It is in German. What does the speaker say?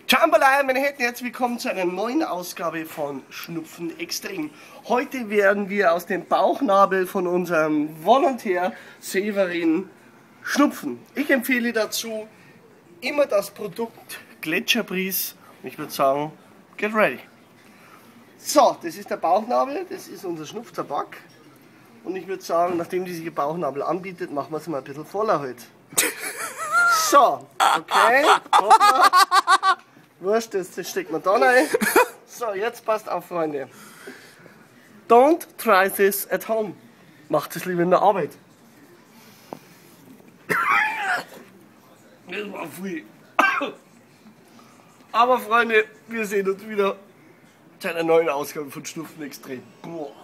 Jambalaya, meine Herren, herzlich willkommen zu einer neuen Ausgabe von Schnupfen Extrem. Heute werden wir aus dem Bauchnabel von unserem Volontär Severin schnupfen. Ich empfehle dazu immer das Produkt Gletscherbries. Ich würde sagen, get ready. So, das ist der Bauchnabel, das ist unser Schnupftabak. Und ich würde sagen, nachdem die sich der Bauchnabel anbietet, machen wir es mal ein bisschen voller heute. So, okay. Wurscht, das steckt man da rein. So, jetzt passt auf, Freunde. Don't try this at home. Macht es lieber in der Arbeit. Das war viel. Aber Freunde, wir sehen uns wieder zu einer neuen Ausgabe von Schnupfen Extrem. Boah.